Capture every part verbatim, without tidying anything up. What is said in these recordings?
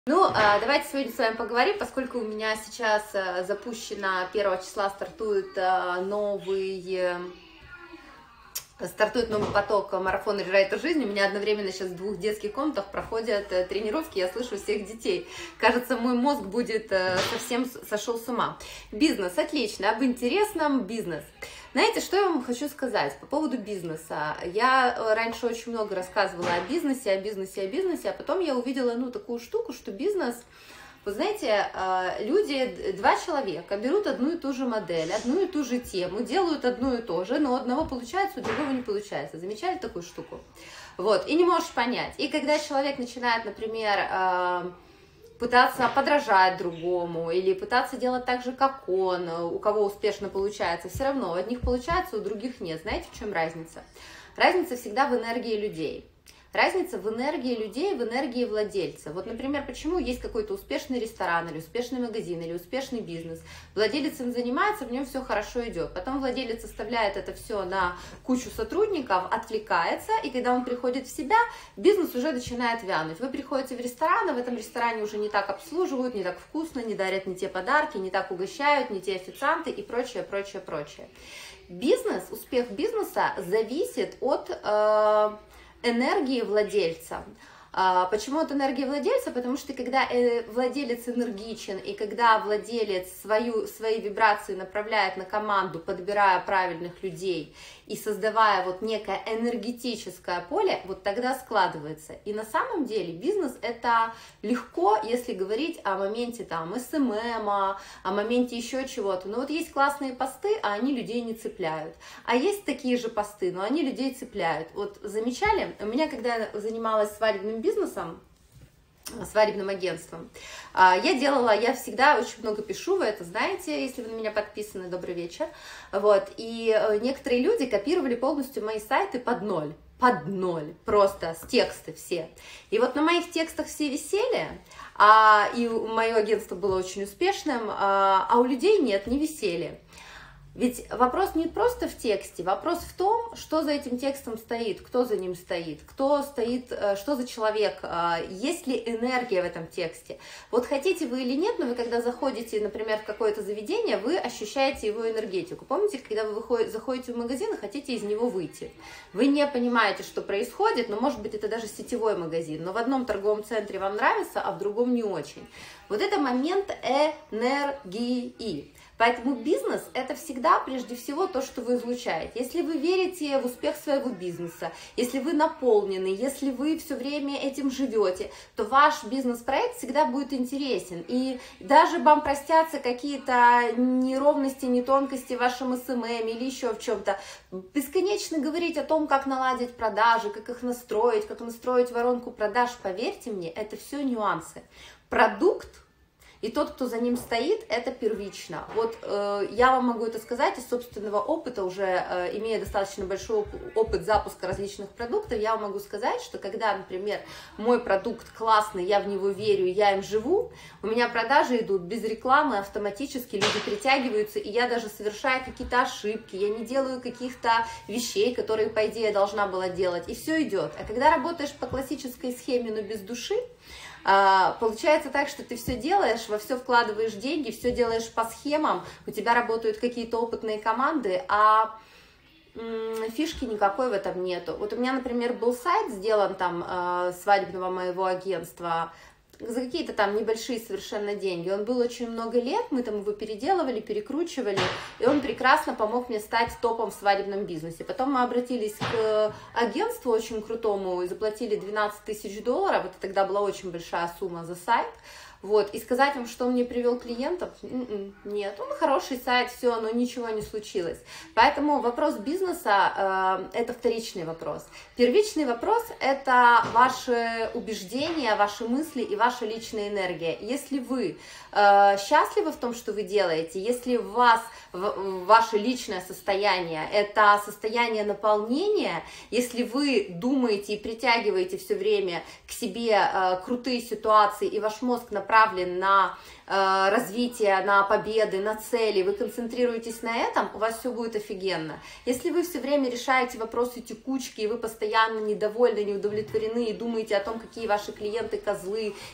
Ну, а, давайте сегодня с вами поговорим, поскольку у меня сейчас а, запущено первого числа стартует а, новый, э, стартует новый поток марафона «Рерайтер жизни». У меня одновременно сейчас в двух детских комнатах проходят э, тренировки, я слышу всех детей. Кажется, мой мозг будет э, совсем с- сошел с ума. Бизнес, отлично, об интересном бизнес. Знаете, что я вам хочу сказать по поводу бизнеса? Я э, раньше очень много рассказывала о бизнесе, о бизнесе, о бизнесе, а потом я увидела, ну, такую штуку, что бизнес, вы знаете, э, люди, два человека берут одну и ту же модель, одну и ту же тему, делают одно и то же, но у одного получается, у другого не получается. Замечали такую штуку? Вот, и не можешь понять. И когда человек начинает, например, э, пытаться подражать другому или пытаться делать так же, как он, у кого успешно получается, все равно у одних получается, у других нет. Знаете, в чем разница? Разница всегда в энергии людей. Разница в энергии людей, в энергии владельца. Вот, например, почему есть какой-то успешный ресторан или успешный магазин или успешный бизнес. Владелец им занимается, в нем все хорошо идет. Потом владелец оставляет это все на кучу сотрудников, отвлекается, и когда он приходит в себя, бизнес уже начинает вянуть. Вы приходите в ресторан, а в этом ресторане уже не так обслуживают, не так вкусно, не дарят не те подарки, не так угощают, не те официанты и прочее, прочее, прочее. Бизнес, успех бизнеса зависит от... Э, энергии владельца. А, почему от энергии владельца? Потому что когда э, владелец энергичен и когда владелец свою, свои вибрации направляет на команду, подбирая правильных людей и создавая вот некое энергетическое поле, вот тогда складывается. И на самом деле бизнес это легко, если говорить о моменте там эс эм эм, о моменте еще чего-то. Но вот есть классные посты, а они людей не цепляют. А есть такие же посты, но они людей цепляют. Вот замечали? У меня, когда я занималась свадебным бизнесом, свадебным агентством, я делала, я всегда очень много пишу, вы это знаете, если вы на меня подписаны, добрый вечер, вот, и некоторые люди копировали полностью мои сайты под ноль, под ноль, просто с тексты все, и вот на моих текстах все висели, а, и мое агентство было очень успешным, а, а у людей нет, не висели. Ведь вопрос не просто в тексте, вопрос в том, что за этим текстом стоит, кто за ним стоит, кто стоит, что за человек, есть ли энергия в этом тексте. Вот хотите вы или нет, но вы когда заходите, например, в какое-то заведение, вы ощущаете его энергетику. Помните, когда вы выходите, заходите в магазин и хотите из него выйти? Вы не понимаете, что происходит, но может быть это даже сетевой магазин, но в одном торговом центре вам нравится, а в другом не очень. Вот это момент энергии. Поэтому бизнес – это всегда прежде всего то, что вы излучаете. Если вы верите в успех своего бизнеса, если вы наполнены, если вы все время этим живете, то ваш бизнес-проект всегда будет интересен. И даже вам простятся какие-то неровности, нетонкости в вашем эс эм эм или еще в чем-то. Бесконечно говорить о том, как наладить продажи, как их настроить, как настроить воронку продаж, поверьте мне, это все нюансы. Продукт и тот, кто за ним стоит, это первично. Вот э, я вам могу это сказать из собственного опыта, уже э, имея достаточно большой оп- опыт запуска различных продуктов, я вам могу сказать, что когда, например, мой продукт классный, я в него верю, я им живу, у меня продажи идут без рекламы, автоматически, люди притягиваются, и я даже совершаю какие-то ошибки, я не делаю каких-то вещей, которые, по идее, я должна была делать, и все идет. А когда работаешь по классической схеме, но без души, получается так, что ты все делаешь, во все вкладываешь деньги, все делаешь по схемам, у тебя работают какие-то опытные команды, а фишки никакой в этом нету. Вот у меня, например, был сайт сделан там свадебного моего агентства за какие-то там небольшие совершенно деньги. Он был очень много лет, мы там его переделывали, перекручивали, и он прекрасно помог мне стать топом в свадебном бизнесе. Потом мы обратились к агентству очень крутому и заплатили двенадцать тысяч долларов, это тогда была очень большая сумма за сайт. Вот, и сказать вам, что он мне привел клиентов, нет, он хороший сайт, все, но ничего не случилось. Поэтому вопрос бизнеса э, это вторичный вопрос. Первичный вопрос это ваши убеждения, ваши мысли и ваша личная энергия. Если вы э, счастливы в том, что вы делаете, если у вас в, ваше личное состояние это состояние наполнения, если вы думаете и притягиваете все время к себе э, крутые ситуации, и ваш мозг направлен направлен на э, развитие, на победы, на цели, вы концентрируетесь на этом, у вас все будет офигенно. Если вы все время решаете вопросы текучки, и вы постоянно недовольны, не удовлетворены, и думаете о том, какие ваши клиенты козлы,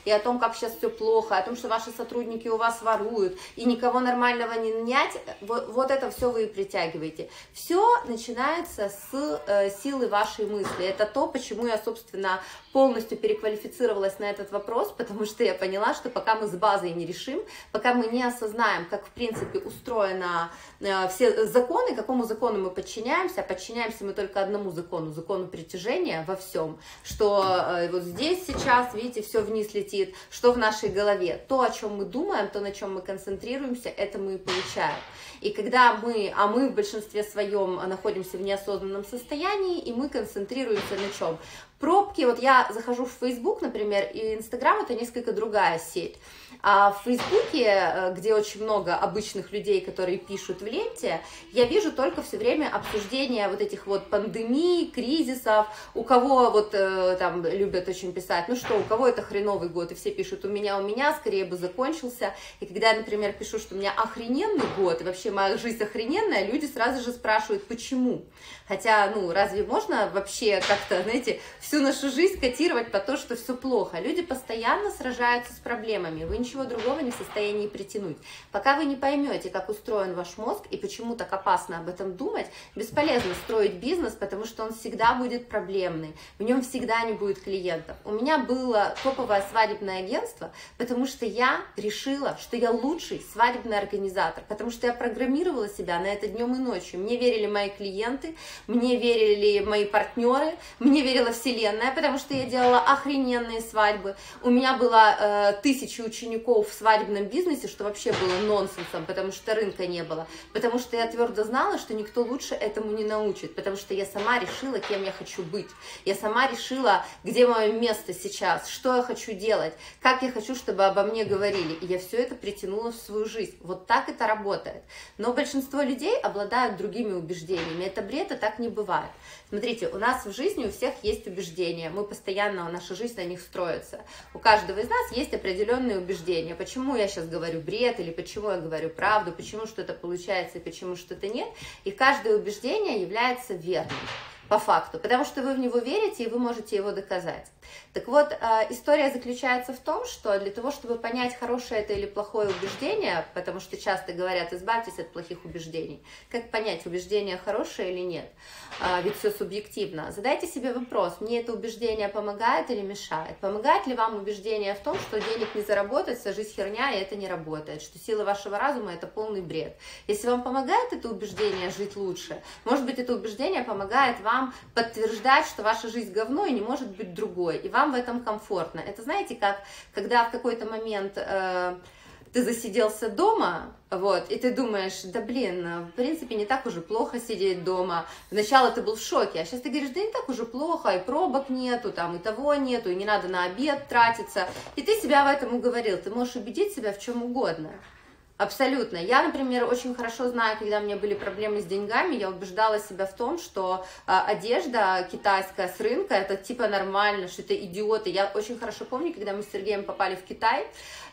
и о том, как сейчас все плохо, о том, что ваши сотрудники у вас воруют, и никого нормального не нанять, вот, вот это все вы и притягиваете. Все начинается с э, силы вашей мысли. Это то, почему я, собственно, полностью переквалифицировалась на этот вопрос, потому что я поняла, что пока мы с базой не решим, пока мы не осознаем, как, в принципе, устроена э, все законы, какому закону мы подчиняемся, а подчиняемся мы только одному закону, закону притяжения во всем, что э, вот здесь сейчас, видите, все вниз летит, что в нашей голове, то, о чем мы думаем, то, на чем мы концентрируемся, это мы и получаем. И когда мы, а мы в большинстве своем находимся в неосознанном состоянии, и мы концентрируемся на чем? Пробки, вот я захожу в Facebook, например, и Instagram это несколько другая сеть. А в Фейсбуке, где очень много обычных людей, которые пишут в ленте, я вижу только все время обсуждения вот этих вот пандемий, кризисов, у кого вот там любят очень писать, ну что, у кого это хреновый год, и все пишут, у меня, у меня, скорее бы закончился. И когда я, например, пишу, что у меня охрененный год, и вообще моя жизнь охрененная, люди сразу же спрашивают, почему? Хотя, ну, разве можно вообще как-то, знаете, всю нашу жизнь котировать по то, что все плохо? Люди постоянно сражаются с проблемами, вы ничего другого не в состоянии притянуть. Пока вы не поймете, как устроен ваш мозг и почему так опасно об этом думать, бесполезно строить бизнес, потому что он всегда будет проблемный, в нем всегда не будет клиентов. У меня было топовое свадебное агентство, потому что я решила, что я лучший свадебный организатор, потому что я программировала себя на это днем и ночью. Мне верили мои клиенты, мне верили мои партнеры, мне верила вселенная, потому что я делала охрененные свадьбы. У меня было э, тысячи учеников в свадебном бизнесе, что вообще было нонсенсом, потому что рынка не было. Потому что я твердо знала, что никто лучше этому не научит, потому что я сама решила, кем я хочу быть. Я сама решила, где мое место сейчас, что я хочу делать, как я хочу, чтобы обо мне говорили. И я все это притянула в свою жизнь. Вот так это работает. Но большинство людей обладают другими убеждениями. Это бред, это так не бывает. Смотрите, у нас в жизни у всех есть убеждения, мы постоянно, наша жизнь на них строится. У каждого из нас есть определенные убеждения. Почему я сейчас говорю бред, или почему я говорю правду, почему что-то получается и почему что-то нет. И каждое убеждение является верным. По факту, потому что вы в него верите, и вы можете его доказать. Так вот, история заключается в том, что для того, чтобы понять, хорошее это или плохое убеждение, потому что часто говорят, избавьтесь от плохих убеждений, как понять, убеждение хорошее или нет, ведь все субъективно. Задайте себе вопрос, мне это убеждение помогает или мешает? Помогает ли вам убеждение в том, что денег не заработать, вся жизнь херня, и это не работает, что сила вашего разума это полный бред? Если вам помогает это убеждение жить лучше, может быть, это убеждение помогает вам подтверждать, что ваша жизнь говно и не может быть другой, и вам в этом комфортно. Это знаете, как когда в какой-то момент э, ты засиделся дома, вот, и ты думаешь, да блин, в принципе не так уже плохо сидеть дома. Сначала ты был в шоке, а сейчас ты говоришь, да не так уже плохо, и пробок нету, там, и того нету, и не надо на обед тратиться. И ты себя в этом уговорил, ты можешь убедить себя в чем угодно. Абсолютно. Я, например, очень хорошо знаю, когда у меня были проблемы с деньгами, я убеждала себя в том, что э, одежда китайская с рынка, это типа нормально, что это идиоты. Я очень хорошо помню, когда мы с Сергеем попали в Китай,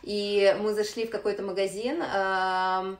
и мы зашли в какой-то магазин, э,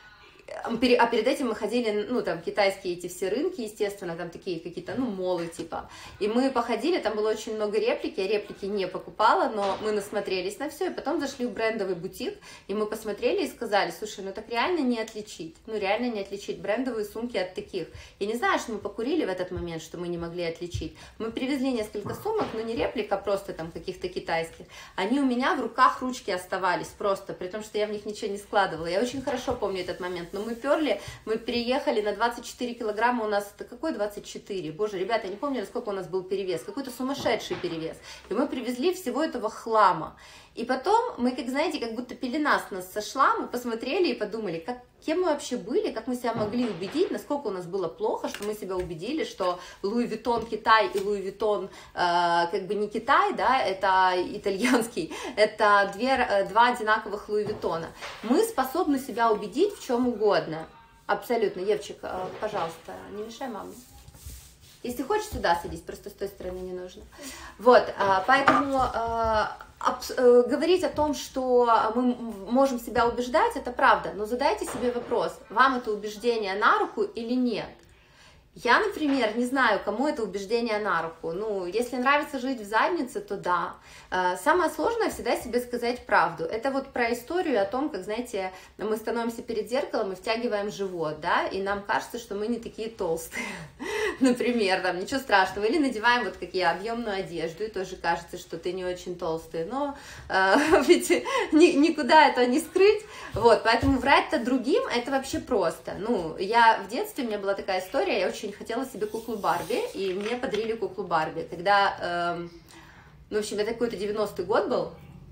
а перед этим мы ходили, ну, там, китайские эти все рынки, естественно, там такие какие-то, ну, молы, типа. И мы походили, там было очень много реплики, я реплики не покупала, но мы насмотрелись на все, и потом зашли в брендовый бутик, и мы посмотрели и сказали, слушай, ну, так реально не отличить, ну, реально не отличить брендовые сумки от таких. Я не знаю, что мы покурили в этот момент, что мы не могли отличить. Мы привезли несколько сумок, но не реплика, просто там каких-то китайских. Они у меня в руках ручки оставались просто, при том, что я в них ничего не складывала. Я очень хорошо помню этот момент. Но мы перли, мы переехали на двадцать четыре килограмма, у нас, это какой двадцать четыре? Боже, ребята, я не помню, сколько у нас был перевес, какой-то сумасшедший перевес. И мы привезли всего этого хлама. И потом мы, как знаете, как будто пелена с нас сошла, мы посмотрели и подумали, как, кем мы вообще были, как мы себя могли убедить, насколько у нас было плохо, что мы себя убедили, что Луи Виттон Китай и Луи Виттон э, как бы не Китай, да, это итальянский, это две, два одинаковых Луи Виттона. Мы способны себя убедить в чем угодно. Абсолютно. Евчик, э, пожалуйста, не мешай маме. Если хочешь, сюда садись, просто с той стороны не нужно. Вот, э, поэтому... Э, говорить о том, что мы можем себя убеждать, это правда, но задайте себе вопрос, вам это убеждение на руку или нет. Я, например, не знаю, кому это убеждение на руку. Ну, если нравится жить в заднице, то да. Самое сложное всегда себе сказать правду. Это вот про историю о том, как, знаете, мы становимся перед зеркалом и втягиваем живот, да, и нам кажется, что мы не такие толстые. Например, там, ничего страшного. Или надеваем вот как я объемную одежду, и тоже кажется, что ты не очень толстый. Но э, ведь ни, никуда это не скрыть. Вот, поэтому врать-то другим, это вообще просто. Ну, я в детстве, у меня была такая история, я очень хотела себе куклу Барби, и мне подарили куклу Барби. Тогда, э, ну, в общем, это какой-то девяностый год был.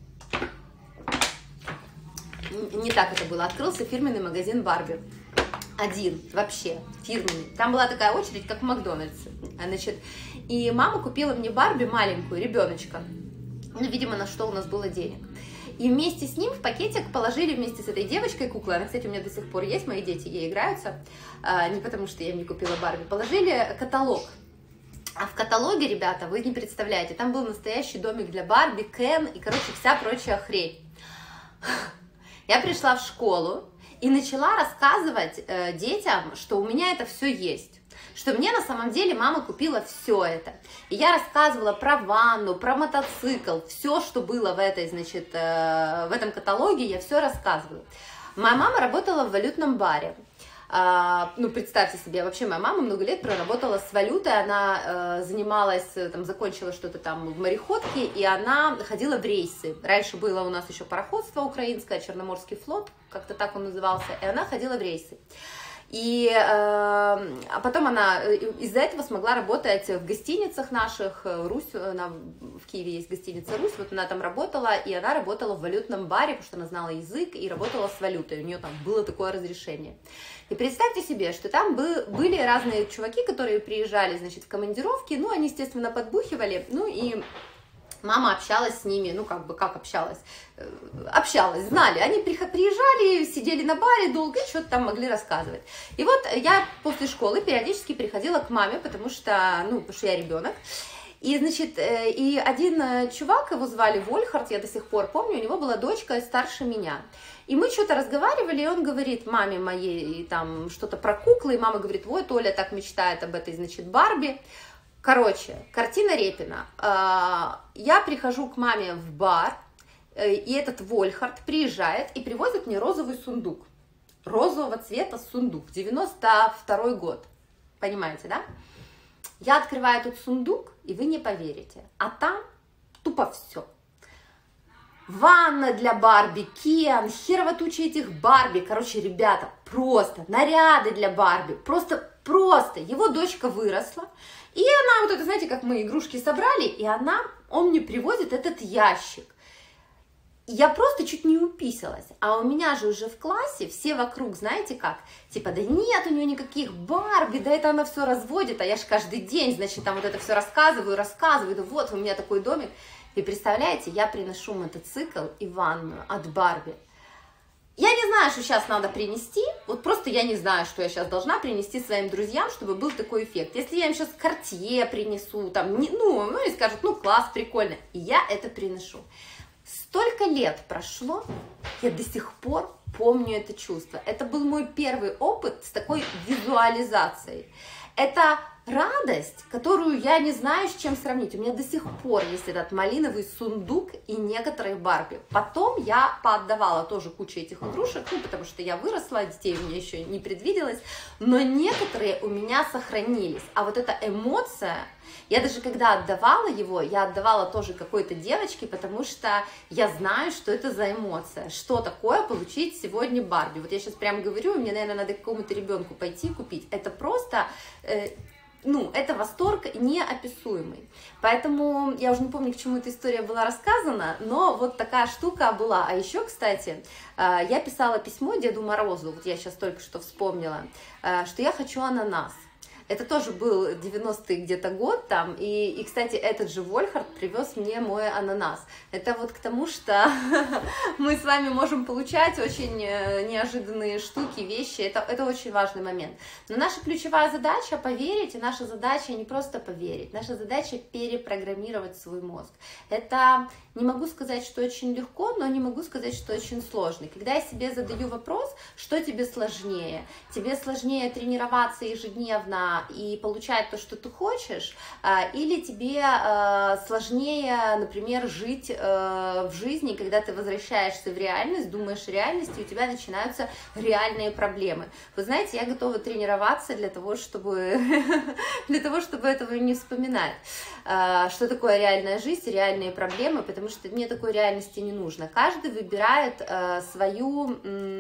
Не так это было. Открылся фирменный магазин Барби. Один, вообще, фирменный. Там была такая очередь, как в Макдональдсе. Значит, и мама купила мне Барби маленькую, ребеночка. Ну, видимо, на что у нас было денег. И вместе с ним в пакетик положили вместе с этой девочкой куклы. Она, кстати, у меня до сих пор есть, мои дети ей играются. А, не потому, что я им не купила Барби. Положили каталог. А в каталоге, ребята, вы не представляете, там был настоящий домик для Барби, Кен и, короче, вся прочая хрень. Я пришла в школу и начала рассказывать э, детям, что у меня это все есть. Что мне на самом деле мама купила все это. И я рассказывала про ванну, про мотоцикл, все, что было в, этой, значит, э, в этом каталоге, я все рассказывала. Моя мама работала в валютном баре. Uh, ну, представьте себе, вообще моя мама много лет проработала с валютой, она uh, занималась, там, закончила что-то там в мореходке, и она ходила в рейсы. Раньше было у нас еще пароходство украинское, Черноморский флот, как-то так он назывался, и она ходила в рейсы. И э, а потом она из-за этого смогла работать в гостиницах наших, Русь, она, в Киеве есть гостиница Русь, вот она там работала, и она работала в валютном баре, потому что она знала язык и работала с валютой, у нее там было такое разрешение. И представьте себе, что там бы, были разные чуваки, которые приезжали, значит, в командировки, ну, они, естественно, подбухивали, ну, и мама общалась с ними, ну, как бы, как общалась, общалась, знали, они приезжали, сидели на баре долго и что-то там могли рассказывать. И вот я после школы периодически приходила к маме, потому что, ну, потому что я ребенок. И, значит, и один чувак, его звали Вольхард, я до сих пор помню, у него была дочка старше меня. И мы что-то разговаривали, и он говорит маме моей там что-то про куклы, и мама говорит, вот, Оля так мечтает об этой, значит, Барби. Короче, картина Репина. Я прихожу к маме в бар, и этот Вольхард приезжает и привозит мне розовый сундук. Розового цвета сундук, девяносто второй год. Понимаете, да? Я открываю этот сундук, и вы не поверите. А там тупо все. Ванна для Барби, Кен, херово туча этих Барби. Короче, ребята, просто наряды для Барби. Просто, просто. Его дочка выросла. И она, вот это, знаете, как мы игрушки собрали, и она, он мне привозит этот ящик. Я просто чуть не уписалась. А у меня же уже в классе все вокруг, знаете как, типа, да нет у нее никаких Барби, да это она все разводит, а я же каждый день, значит, там вот это все рассказываю, рассказываю, да вот у меня такой домик. И представляете, я приношу мотоцикл и ванную от Барби. Я не знаю, что сейчас надо принести, вот просто я не знаю, что я сейчас должна принести своим друзьям, чтобы был такой эффект. Если я им сейчас Cartier принесу, там, не, ну, ну, они скажут, ну, класс, прикольно, и я это приношу. Столько лет прошло, я до сих пор помню это чувство. Это был мой первый опыт с такой визуализацией. Это радость, которую я не знаю, с чем сравнить. У меня до сих пор есть этот малиновый сундук и некоторые Барби. Потом я поотдавала тоже кучу этих игрушек, ну, потому что я выросла, детей у меня еще не предвиделось, но некоторые у меня сохранились. А вот эта эмоция, я даже когда отдавала его, я отдавала тоже какой-то девочке, потому что я знаю, что это за эмоция, что такое получить сегодня Барби. Вот я сейчас прям говорю, мне, наверное, надо к какому-то ребенку пойти купить. Это просто... Э, Ну, это восторг неописуемый. Поэтому я уже не помню, к чему эта история была рассказана, но вот такая штука была. А еще, кстати, я писала письмо Деду Морозу, вот я сейчас только что вспомнила, что я хочу ананас. Это тоже был девяностый где-то год там, и, и, кстати, этот же Вольхард привез мне мой ананас. Это вот к тому, что мы с вами можем получать очень неожиданные штуки, вещи, это, это очень важный момент. Но наша ключевая задача поверить, и наша задача не просто поверить, наша задача перепрограммировать свой мозг. Это, не могу сказать, что очень легко, но не могу сказать, что очень сложно. Когда я себе задаю вопрос, что тебе сложнее? Тебе сложнее тренироваться ежедневно сложно и получать то, что ты хочешь, или тебе сложнее, например, жить в жизни, когда ты возвращаешься в реальность, думаешь о реальности, у тебя начинаются реальные проблемы. Вы знаете, я готова тренироваться для того, чтобы, для того, чтобы этого не вспоминать. Что такое реальная жизнь, реальные проблемы, потому что мне такой реальности не нужно. Каждый выбирает свою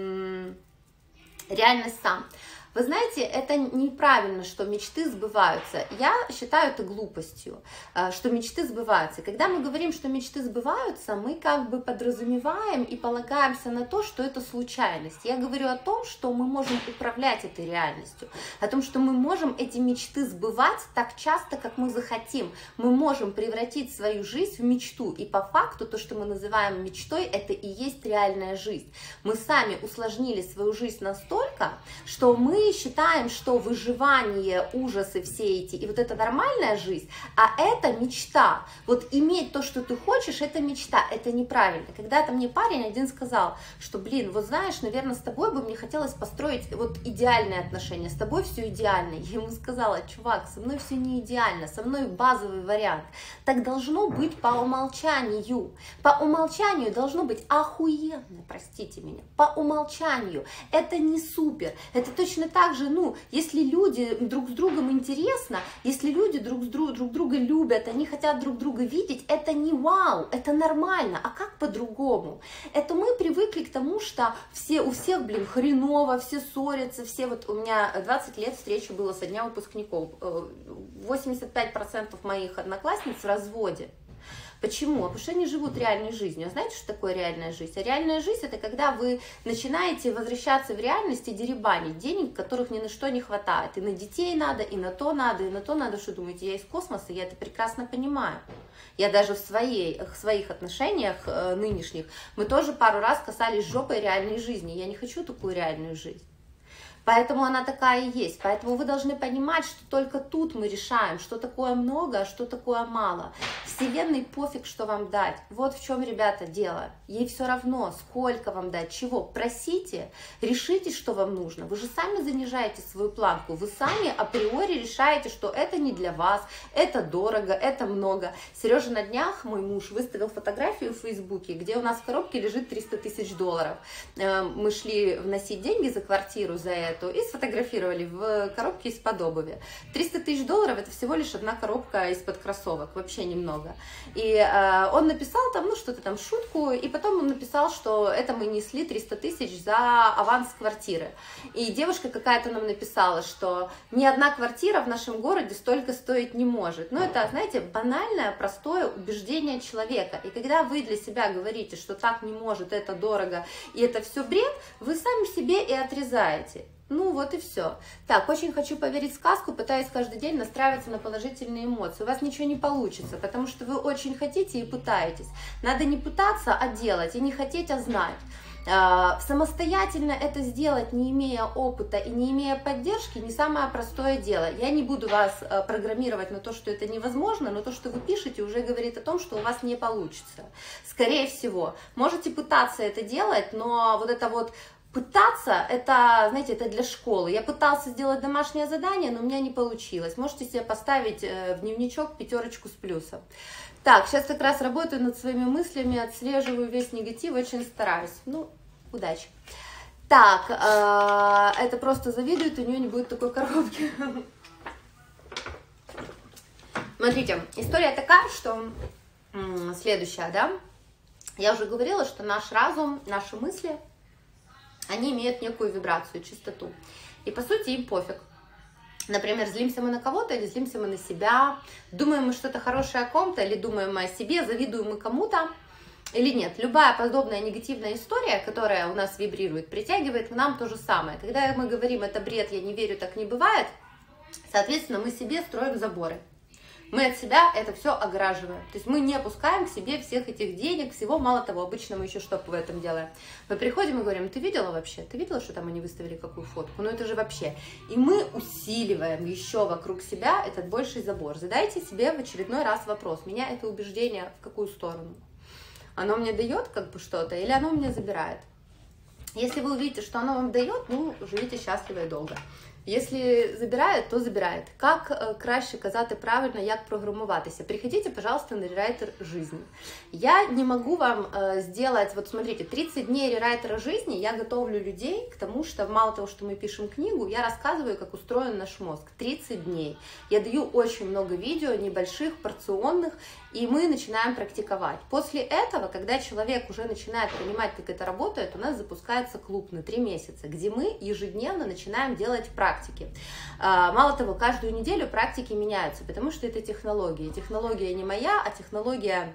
реальность сам. Вы знаете, это неправильно, что мечты сбываются. Я считаю это глупостью, что мечты сбываются. Когда мы говорим, что мечты сбываются, мы как бы подразумеваем и полагаемся на то, что это случайность. Я говорю о том, что мы можем управлять этой реальностью, о том, что мы можем эти мечты сбывать так часто, как мы захотим. Мы можем превратить свою жизнь в мечту. И по факту то, что мы называем мечтой, это и есть реальная жизнь. Мы сами усложнили свою жизнь настолько, что мы считаем, что выживание, ужасы все эти, и вот это нормальная жизнь, а это мечта. Вот иметь то, что ты хочешь, это мечта, это неправильно. Когда-то мне парень один сказал, что, блин, вот знаешь, наверное, с тобой бы мне хотелось построить вот идеальные отношения, с тобой все идеально. Я ему сказала, чувак, со мной все не идеально, со мной базовый вариант. Так должно быть по умолчанию. По умолчанию должно быть охуенно, простите меня, по умолчанию. Это не супер, это точно так же, ну, если люди друг с другом интересно, если люди друг, с друг, друг друга любят, они хотят друг друга видеть, это не вау, это нормально. А как по-другому? Это мы привыкли к тому, что все, у всех, блин, хреново, все ссорятся, все, вот у меня двадцать лет встречи было со дня выпускников, восемьдесят пять процентов моих одноклассниц в разводе. Почему? Потому что они живут реальной жизнью. А знаете, что такое реальная жизнь? А реальная жизнь – это когда вы начинаете возвращаться в реальность и деребанить денег, которых ни на что не хватает. И на детей надо, и на то надо, и на то надо. Что думаете, я из космоса? Я это прекрасно понимаю. Я даже в, своей, в своих отношениях э, нынешних, мы тоже пару раз касались жопой реальной жизни. Я не хочу такую реальную жизнь. Поэтому она такая и есть. Поэтому вы должны понимать, что только тут мы решаем, что такое много, а что такое мало. Вселенной пофиг, что вам дать. Вот в чем, ребята, дело. Ей все равно, сколько вам дать, чего. Просите, решите, что вам нужно. Вы же сами занижаете свою планку. Вы сами априори решаете, что это не для вас, это дорого, это много. Сережа на днях, мой муж, выставил фотографию в Фейсбуке, где у нас в коробке лежит триста тысяч долларов. Мы шли вносить деньги за квартиру, за это. И сфотографировали в коробке из-под обуви. триста тысяч долларов это всего лишь одна коробка из-под кроссовок, вообще немного. И э, он написал там, ну что-то там, шутку, и потом он написал, что это мы несли триста тысяч за аванс квартиры. И девушка какая-то нам написала, что ни одна квартира в нашем городе столько стоить не может. Ну это, знаете, банальное, простое убеждение человека. И когда вы для себя говорите, что так не может, это дорого, и это все бред, вы сами себе и отрезаете. Ну вот и все. Так, очень хочу поверить в сказку, пытаюсь каждый день настраиваться на положительные эмоции. У вас ничего не получится, потому что вы очень хотите и пытаетесь. Надо не пытаться, а делать, и не хотеть, а знать. Самостоятельно это сделать, не имея опыта и не имея поддержки, не самое простое дело. Я не буду вас программировать на то, что это невозможно, но то, что вы пишете, уже говорит о том, что у вас не получится. Скорее всего, можете пытаться это делать, но вот это вот пытаться, это, знаете, это для школы. Я пытался сделать домашнее задание, но у меня не получилось. Можете себе поставить в дневничок пятерочку с плюсом. Так, сейчас как раз работаю над своими мыслями, отслеживаю весь негатив, очень стараюсь. Ну, удачи. Так, э, это просто завидует, у нее не будет такой коробки. Смотрите, история такая, что следующая, да. Я уже говорила, что наш разум, наши мысли, они имеют некую вибрацию, частоту. И по сути им пофиг. Например, злимся мы на кого-то или злимся мы на себя, думаем мы что-то хорошее о ком-то или думаем мы о себе, завидуем мы кому-то или нет. Любая подобная негативная история, которая у нас вибрирует, притягивает к нам то же самое. Когда мы говорим «это бред, я не верю, так не бывает», соответственно, мы себе строим заборы. Мы от себя это все огораживаем. То есть мы не опускаем к себе всех этих денег, всего. Мало того, обычно мы еще что в этом делаем? Мы приходим и говорим: ты видела вообще? Ты видела, что там они выставили какую фотку? Ну это же вообще. И мы усиливаем еще вокруг себя этот больший забор. Задайте себе в очередной раз вопрос: меня это убеждение в какую сторону? Оно мне дает как бы что-то или оно мне забирает? Если вы увидите, что оно вам дает, ну, живите счастливо и долго. Якщо забирає, то забирає. Як краще казати правильно, як програмуватися? Приходите, пожалуйста, на рерайтер жизни. Я не могу вам сделать, вот смотрите, тридцать дней рерайтера жизни я готовлю людей к тому, что мало того, что мы пишем книгу, я рассказываю, как устроен наш мозг. тридцать дней. Я даю очень много видео, небольших, порционных, и мы начинаем практиковать. После этого, когда человек уже начинает понимать, как это работает, у нас запускается клуб на три месяца, где мы ежедневно начинаем делать практики. Мало того, каждую неделю практики меняются, потому что это технология. Технология не моя, а технология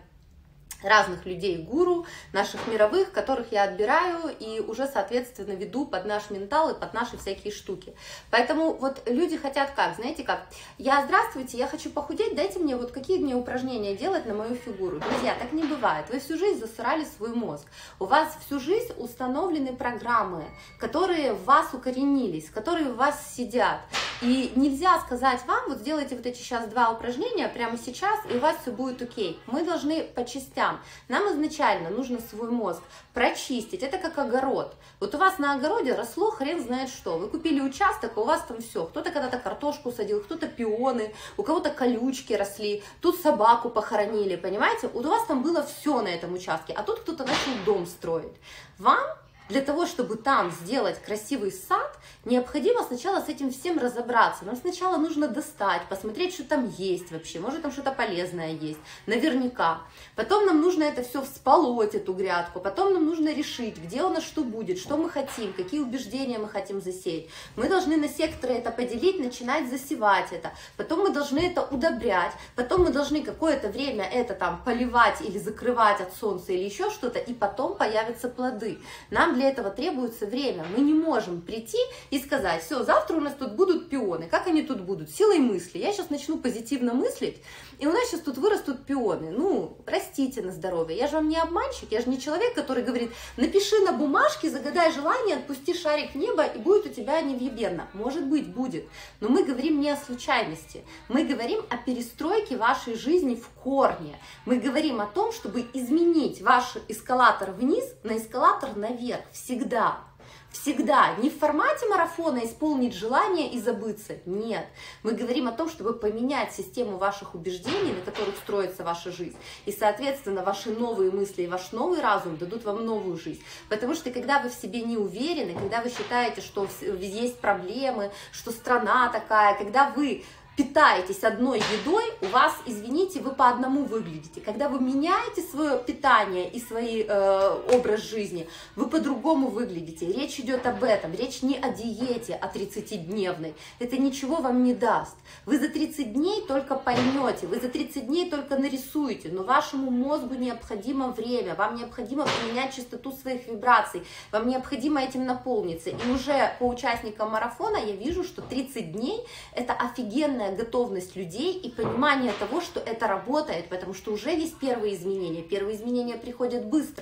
разных людей, гуру, наших мировых, которых я отбираю и уже, соответственно, веду под наш ментал и под наши всякие штуки. Поэтому вот люди хотят как, знаете как, я, здравствуйте, я хочу похудеть, дайте мне вот какие мне упражнения делать на мою фигуру. Друзья, так не бывает, вы всю жизнь засырали свой мозг, у вас всю жизнь установлены программы, которые в вас укоренились, которые в вас сидят. И нельзя сказать вам, вот сделайте вот эти сейчас два упражнения прямо сейчас, и у вас все будет окей. Мы должны по частям. Нам изначально нужно свой мозг прочистить. Это как огород. Вот у вас на огороде росло хрен знает что. Вы купили участок, а у вас там все. Кто-то когда-то картошку садил, кто-то пионы, у кого-то колючки росли, тут собаку похоронили, понимаете? У вас там было все на этом участке, а тут кто-то начал дом строить. Вам для того, чтобы там сделать красивый сад, необходимо сначала с этим всем разобраться. Нам сначала нужно достать, посмотреть, что там есть вообще, может там что-то полезное есть, наверняка. Потом нам нужно это все всполоть, эту грядку, потом нам нужно решить, где у нас что будет, что мы хотим, какие убеждения мы хотим засеять. Мы должны на секторы это поделить, начинать засевать это, потом мы должны это удобрять, потом мы должны какое-то время это там поливать или закрывать от солнца или еще что-то, и потом появятся плоды. Нам для этого требуется время. Мы не можем прийти и сказать, все, завтра у нас тут будут пионы. Как они тут будут? Силой мысли. Я сейчас начну позитивно мыслить, и у нас сейчас тут вырастут пионы. Ну, растите на здоровье. Я же вам не обманщик, я же не человек, который говорит, напиши на бумажке, загадай желание, отпусти шарик в небо, и будет у тебя невъебенно. Может быть, будет. Но мы говорим не о случайности. Мы говорим о перестройке вашей жизни в корне. Мы говорим о том, чтобы изменить ваш эскалатор вниз на эскалатор наверх. Всегда. Всегда. Не в формате марафона исполнить желание и забыться. Нет. Мы говорим о том, чтобы поменять систему ваших убеждений, на которых строится ваша жизнь. И, соответственно, ваши новые мысли и ваш новый разум дадут вам новую жизнь. Потому что, когда вы в себе не уверены, когда вы считаете, что есть проблемы, что страна такая, когда вы питаетесь одной едой, у вас, извините, вы по одному выглядите. Когда вы меняете свое питание и свой э, образ жизни, вы по-другому выглядите. Речь идет об этом. Речь не о диете, а тридцатидневной. Это ничего вам не даст. Вы за тридцать дней только поймете, вы за тридцать дней только нарисуете, но вашему мозгу необходимо время, вам необходимо поменять частоту своих вибраций, вам необходимо этим наполниться. И уже по участникам марафона я вижу, что тридцать дней это офигенная готовность людей и понимание того, что это работает, потому что уже есть первые изменения. Первые изменения приходят быстро.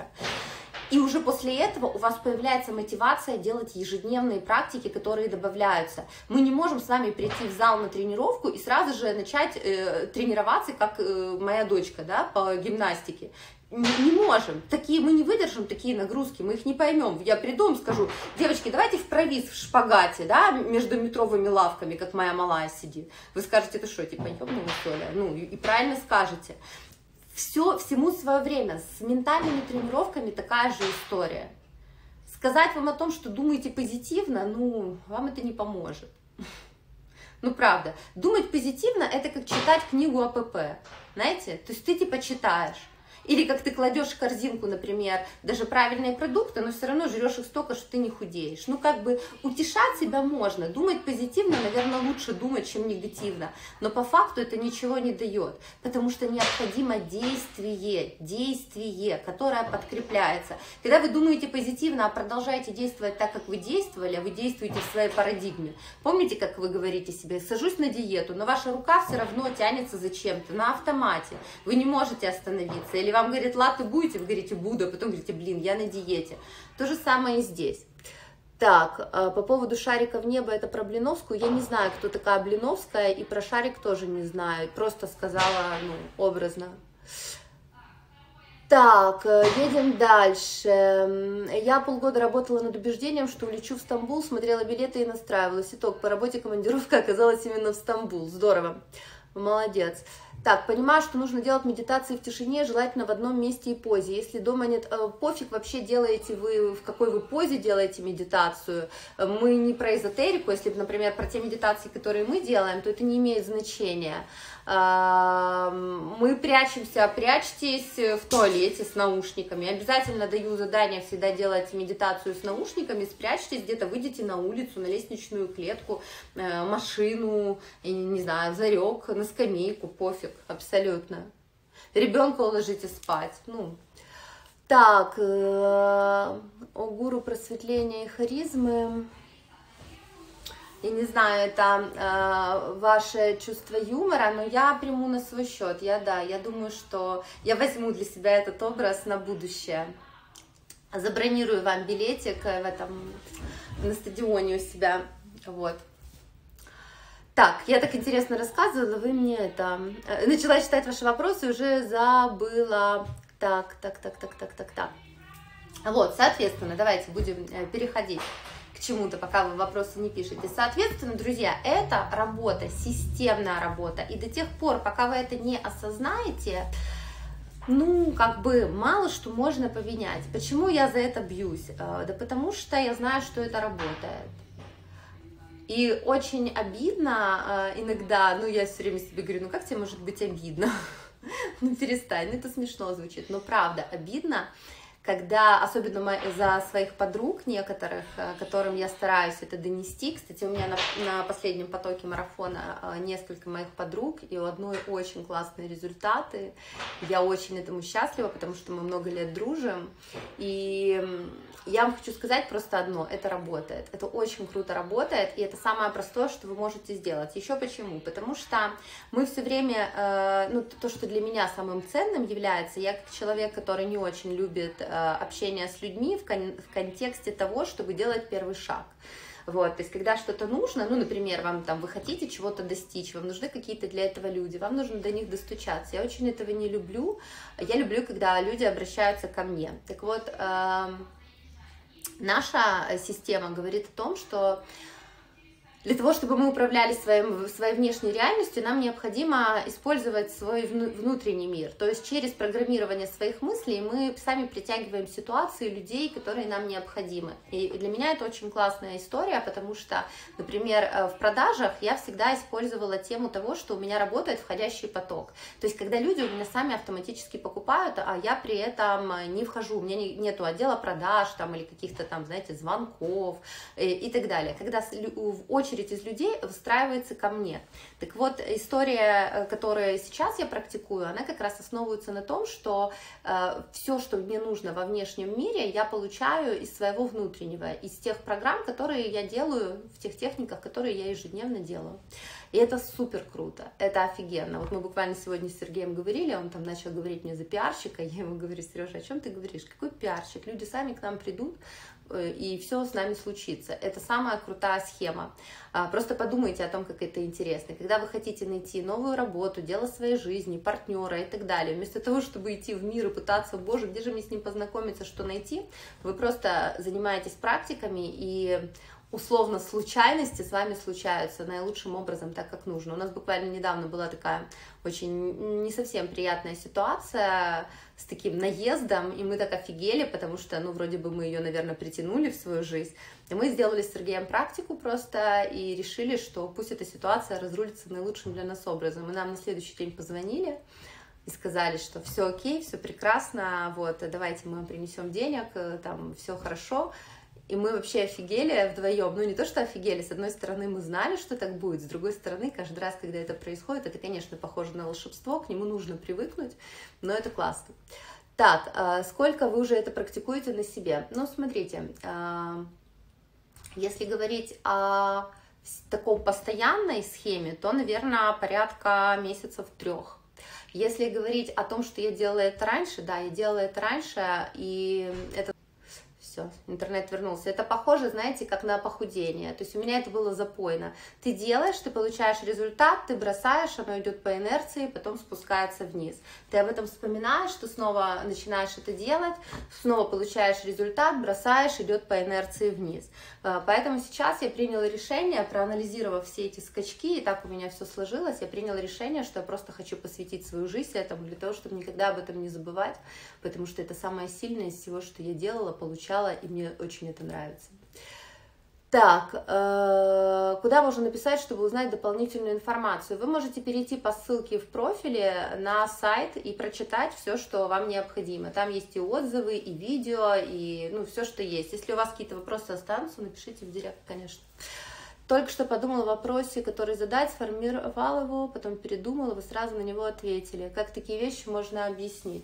И уже после этого у вас появляется мотивация делать ежедневные практики, которые добавляются. Мы не можем с вами прийти в зал на тренировку и сразу же начать э, тренироваться, как э, моя дочка, да, по гимнастике. Не можем, такие мы не выдержим, такие нагрузки, мы их не поймем. Я приду и скажу, девочки, давайте в провис в шпагате, да, между метровыми лавками, как моя малая сидит. Вы скажете, это что, типа, ёбаная соля? Ну, и, и правильно скажете. Все, всему свое время. С ментальными тренировками такая же история. Сказать вам о том, что думаете позитивно, ну, вам это не поможет. Ну, правда. Думать позитивно, это как читать книгу о ПП, знаете? То есть ты типа читаешь. Или как ты кладешь в корзинку, например, даже правильные продукты, но все равно жрешь их столько, что ты не худеешь. Ну, как бы утешать себя можно. Думать позитивно, наверное, лучше думать, чем негативно. Но по факту это ничего не дает. Потому что необходимо действие, действие, которое подкрепляется. Когда вы думаете позитивно, а продолжаете действовать так, как вы действовали, а вы действуете в своей парадигме. Помните, как вы говорите себе, сажусь на диету, но ваша рука все равно тянется за чем-то, на автомате. Вы не можете остановиться. Или вам говорят, латте будете, вы говорите, буду, а потом говорите, блин, я на диете. То же самое и здесь. Так, по поводу шарика в небо, это про Блиновскую. Я не знаю, кто такая Блиновская, и про шарик тоже не знаю. Просто сказала, ну, образно. Так, едем дальше. Я полгода работала над убеждением, что улечу в Стамбул, смотрела билеты и настраивалась. Итог, по работе командировка оказалась именно в Стамбул. Здорово, молодец. Так, понимаю, что нужно делать медитации в тишине, желательно в одном месте и позе. Если дома нет, э, пофиг вообще делаете вы, в какой вы позе делаете медитацию. Мы не про эзотерику, если, например, про те медитации, которые мы делаем, то это не имеет значения. Мы прячемся, прячьтесь в туалете с наушниками. Обязательно даю задание всегда делать медитацию с наушниками. Спрячьтесь где-то, выйдите на улицу, на лестничную клетку, машину, не знаю, зарек, на скамейку, пофиг, абсолютно. Ребенка уложите спать. Ну. Так, о гуру просветления и харизмы. Я не знаю, это э, ваше чувство юмора, но я приму на свой счет. Я, да, я думаю, что я возьму для себя этот образ на будущее. Забронирую вам билетик в этом, на стадионе у себя. Вот. Так, я так интересно рассказывала, вы мне это... Начала читать ваши вопросы и уже забыла. Так, так, так, так, так, так, так. Вот, соответственно, давайте будем переходить к чему-то, пока вы вопросы не пишете. Соответственно, друзья, это работа, системная работа. И до тех пор, пока вы это не осознаете, ну, как бы, мало что можно поменять. Почему я за это бьюсь? Да потому что я знаю, что это работает. И очень обидно иногда, ну, я все время себе говорю, ну, как тебе может быть обидно? Ну, перестань, ну, это смешно звучит, но правда, обидно, когда, особенно за своих подруг некоторых, которым я стараюсь это донести. Кстати, у меня на, на последнем потоке марафона несколько моих подруг, и у одной очень классные результаты. Я очень этому счастлива, потому что мы много лет дружим. И я вам хочу сказать просто одно, это работает. Это очень круто работает, и это самое простое, что вы можете сделать. Еще почему? Потому что мы все время, ну, то, что для меня самым ценным является, я как человек, который не очень любит общение с людьми в, кон в контексте того, чтобы делать первый шаг. Вот, то есть, когда что-то нужно, ну, например, вам там, вы хотите чего-то достичь, вам нужны какие-то для этого люди, вам нужно до них достучаться. Я очень этого не люблю. Я люблю, когда люди обращаются ко мне. Так вот, э, наша система говорит о том, что для того, чтобы мы управляли своим, своей внешней реальностью, нам необходимо использовать свой внутренний мир. То есть через программирование своих мыслей мы сами притягиваем ситуации, людей, которые нам необходимы. И для меня это очень классная история, потому что, например, в продажах я всегда использовала тему того, что у меня работает входящий поток. То есть когда люди у меня сами автоматически покупают, а я при этом не вхожу, у меня нету отдела продаж там, или каких-то там, знаете, звонков и, и так далее. Когда в очередь из людей выстраивается ко мне. Так вот, история, которую сейчас я практикую, она как раз основывается на том, что э, все, что мне нужно во внешнем мире, я получаю из своего внутреннего, из тех программ, которые я делаю, в тех техниках, которые я ежедневно делаю. И это супер круто, это офигенно. Вот мы буквально сегодня с Сергеем говорили, он там начал говорить мне за пиарщика, я ему говорю: Сережа, о чем ты говоришь? Какой пиарщик? Люди сами к нам придут, и все с нами случится. Это самая крутая схема. Просто подумайте о том, как это интересно. Когда вы хотите найти новую работу, дело своей жизни, партнера и так далее, вместо того, чтобы идти в мир и пытаться, боже, где же мне с ним познакомиться, что найти, вы просто занимаетесь практиками, и условно случайности с вами случаются наилучшим образом, так как нужно. У нас буквально недавно была такая очень не совсем приятная ситуация с таким наездом, и мы так офигели, потому что, ну, вроде бы мы ее, наверное, притянули в свою жизнь. И мы сделали с Сергеем практику просто и решили, что пусть эта ситуация разрулится наилучшим для нас образом. И нам на следующий день позвонили и сказали, что все окей, все прекрасно, вот, давайте мы вам принесем денег, там, все хорошо. И мы вообще офигели вдвоем. Ну, не то, что офигели, с одной стороны, мы знали, что так будет, с другой стороны, каждый раз, когда это происходит, это, конечно, похоже на волшебство, к нему нужно привыкнуть, но это классно. Так, сколько вы уже это практикуете на себе? Ну, смотрите, если говорить о таком постоянной схеме, то, наверное, порядка месяцев трех. Если говорить о том, что я делала это раньше, да, я делала это раньше, и это все. интернет вернулся. Это похоже, знаете, как на похудение. То есть у меня это было запойно. Ты делаешь, ты получаешь результат, ты бросаешь, оно идет по инерции, потом спускается вниз. Ты об этом вспоминаешь, ты снова начинаешь это делать, снова получаешь результат, бросаешь, идет по инерции вниз. Поэтому сейчас я приняла решение, проанализировав все эти скачки, и так у меня все сложилось, я приняла решение, что я просто хочу посвятить свою жизнь этому, для того, чтобы никогда об этом не забывать, потому что это самое сильное из всего, что я делала, получала, и мне очень это нравится. Так, э, куда можно написать, чтобы узнать дополнительную информацию? Вы можете перейти по ссылке в профиле на сайт и прочитать все, что вам необходимо. Там есть и отзывы, и видео, и ну, все, что есть. Если у вас какие-то вопросы останутся, напишите в директ, конечно. Только что подумала о вопросе, который задать, сформировала его, потом передумала, вы сразу на него ответили. Как такие вещи можно объяснить?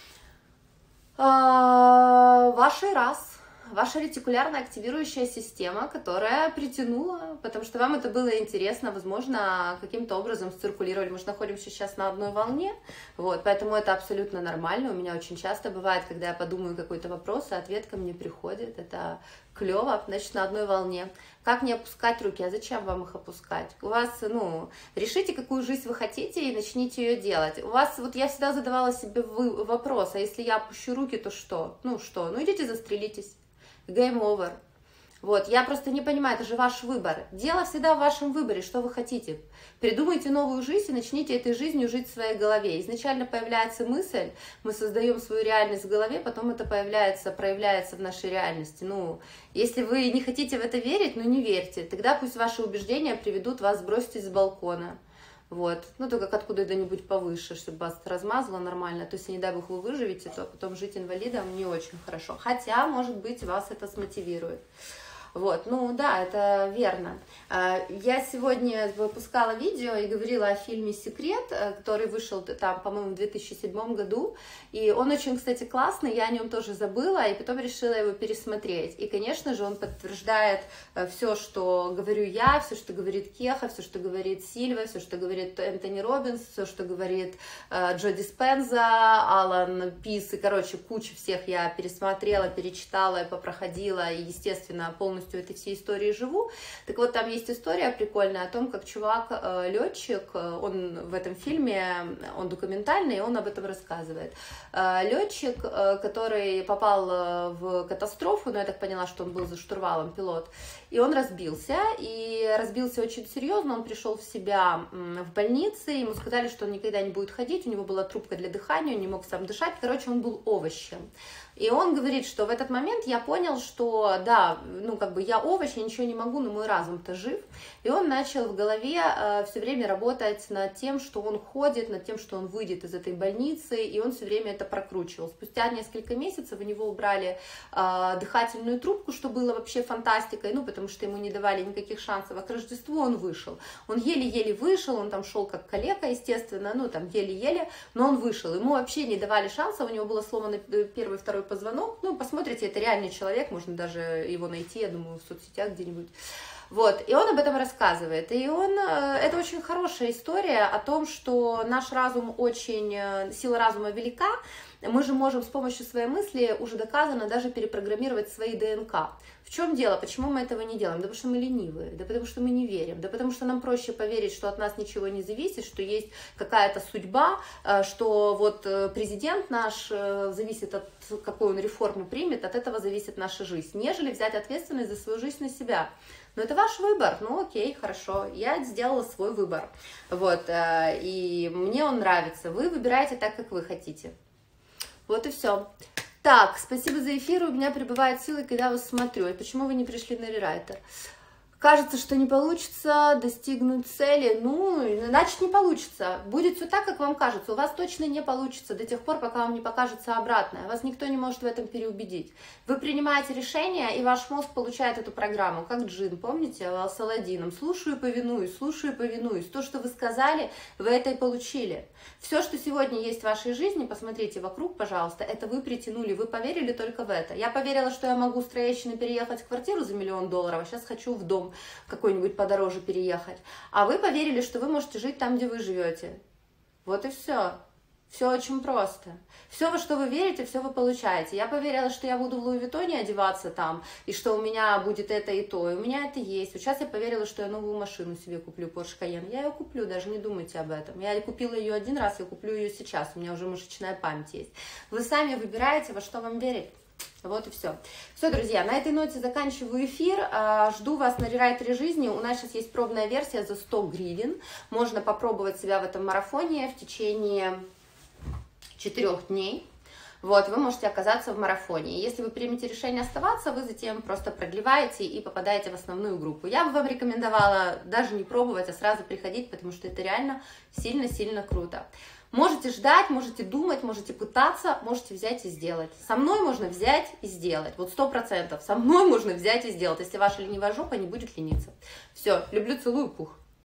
Вашей раз. Ваша ретикулярно активирующая система, которая притянула, потому что вам это было интересно, возможно, каким-то образом циркулировали. Мы же находимся сейчас на одной волне, вот, поэтому это абсолютно нормально. У меня очень часто бывает, когда я подумаю какой-то вопрос, и ответ ко мне приходит. Это клево, значит, на одной волне. Как не опускать руки? А зачем вам их опускать? У вас, ну, решите, какую жизнь вы хотите, и начните ее делать. У вас, вот я всегда задавала себе вопрос, а если я опущу руки, то что? Ну что? Ну идите застрелитесь. Game over. Вот, я просто не понимаю, это же ваш выбор. Дело всегда в вашем выборе, что вы хотите. Придумайте новую жизнь и начните этой жизнью жить в своей голове. Изначально появляется мысль, мы создаем свою реальность в голове, потом это появляется, проявляется в нашей реальности. Ну, если вы не хотите в это верить, ну не верьте. Тогда пусть ваши убеждения приведут вас сбросить с балкона. Вот, ну только откуда-нибудь повыше, чтобы вас размазало нормально, то есть, не дай бог вы выживете, то потом жить инвалидом не очень хорошо, хотя, может быть, вас это смотивирует. Вот, ну да, это верно. Я сегодня выпускала видео и говорила о фильме «Секрет», который вышел там, по-моему, в две тысячи седьмом году, и он очень, кстати, классный, я о нем тоже забыла, и потом решила его пересмотреть. И, конечно же, он подтверждает все, что говорю я, все, что говорит Кеха, все, что говорит Сильва, все, что говорит Энтони Роббинс, все, что говорит Джо Диспенза, Алан Пис, и, короче, кучу всех я пересмотрела, перечитала и попроходила, и, естественно, полностью в этой всей истории живу. Так вот, там есть история прикольная о том, как чувак, летчик, он в этом фильме, он документальный, и он об этом рассказывает. Летчик, который попал в катастрофу, но я так поняла, что он был за штурвалом, пилот, и он разбился, и разбился очень серьезно, он пришел в себя в больнице, ему сказали, что он никогда не будет ходить, у него была трубка для дыхания, он не мог сам дышать, короче, он был овощем. И он говорит, что в этот момент я понял, что да, ну как бы я овощ, я ничего не могу, но мой разум-то жив. И он начал в голове э, все время работать над тем, что он ходит, над тем, что он выйдет из этой больницы, и он все время это прокручивал. Спустя несколько месяцев у него убрали э, дыхательную трубку, что было вообще фантастикой, ну потому что ему не давали никаких шансов, а к Рождеству он вышел. Он еле-еле вышел, он там шел как калека, естественно, ну там еле-еле, но он вышел. Ему вообще не давали шансов, у него было сломано первый, второй позвонок, ну, посмотрите, это реальный человек, можно даже его найти, я думаю, в соцсетях где-нибудь. Вот, и он об этом рассказывает, и он, это очень хорошая история о том, что наш разум очень, сила разума велика, мы же можем с помощью своей мысли, уже доказано, даже перепрограммировать свои ДНК. В чем дело? Почему мы этого не делаем? Да потому что мы ленивые, да потому что мы не верим, да потому что нам проще поверить, что от нас ничего не зависит, что есть какая-то судьба, что вот президент наш зависит от, какую он реформу примет, от этого зависит наша жизнь, нежели взять ответственность за свою жизнь на себя. Но это ваш выбор, ну окей, хорошо, я сделала свой выбор, вот, и мне он нравится, вы выбираете так, как вы хотите. Вот и все. Так, спасибо за эфир, у меня прибывают силы, когда вас смотрю. И почему вы не пришли на рерайтер? Кажется, что не получится достигнуть цели, ну, значит не получится. Будет все так, как вам кажется. У вас точно не получится до тех пор, пока вам не покажется обратное. Вас никто не может в этом переубедить. Вы принимаете решение, и ваш мозг получает эту программу, как джин, помните, с Аладдином. Слушаю, повинуюсь, слушаю, повинуюсь. То, что вы сказали, вы это и получили. Все, что сегодня есть в вашей жизни, посмотрите вокруг, пожалуйста, это вы притянули, вы поверили только в это. Я поверила, что я могу с Троещины переехать в квартиру за миллион долларов, а сейчас хочу в дом какой-нибудь подороже переехать. А вы поверили, что вы можете жить там, где вы живете. Вот и все. Все очень просто. Все, во что вы верите, все вы получаете. Я поверила, что я буду в Луи Виттоне одеваться там, и что у меня будет это и то, и у меня это есть. Вот сейчас я поверила, что я новую машину себе куплю, Porsche Cayenne. Я ее куплю, даже не думайте об этом. Я купила ее один раз, я куплю ее сейчас, у меня уже мышечная память есть. Вы сами выбираете, во что вам верить. Вот и все. Все, друзья, на этой ноте заканчиваю эфир. Жду вас на рерайтере жизни. У нас сейчас есть пробная версия за сто гривен. Можно попробовать себя в этом марафоне в течение четырех дней. Вот, вы можете оказаться в марафоне. Если вы примете решение оставаться, вы затем просто продлеваете и попадаете в основную группу. Я бы вам рекомендовала даже не пробовать, а сразу приходить, потому что это реально сильно-сильно круто. Можете ждать, можете думать, можете пытаться, можете взять и сделать. Со мной можно взять и сделать. Вот сто процентов. Со мной можно взять и сделать, если ваша ленивая жопа не будет лениться. Все, люблю, целую, пух.